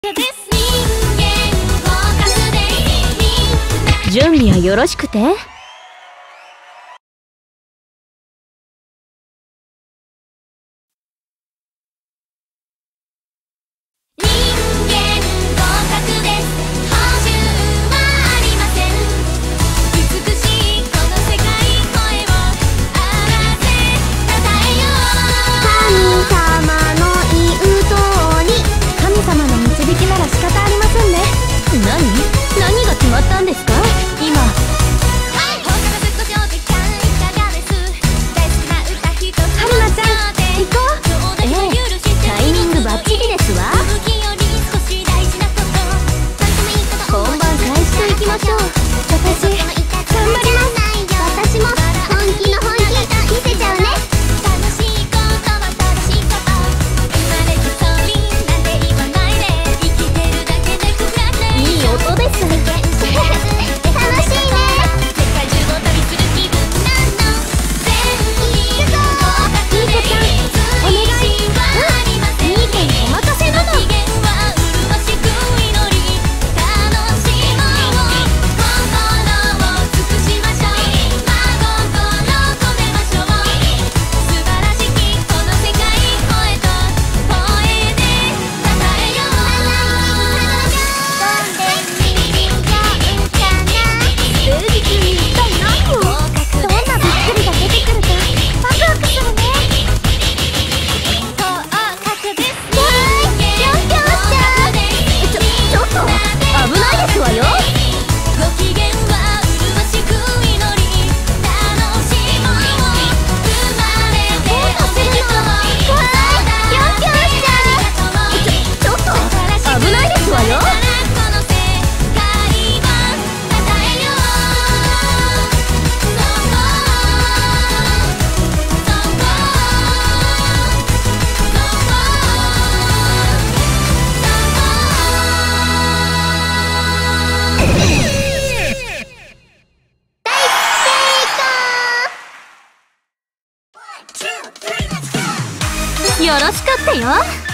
準備はよろしくて。何が決まったんですか今。春菜ちゃん行こう。タイミングバッチリですわ。本番開始といきましょう。私頑張ります。私も本気の本気見せちゃうね。いい音です。よろしかったよ。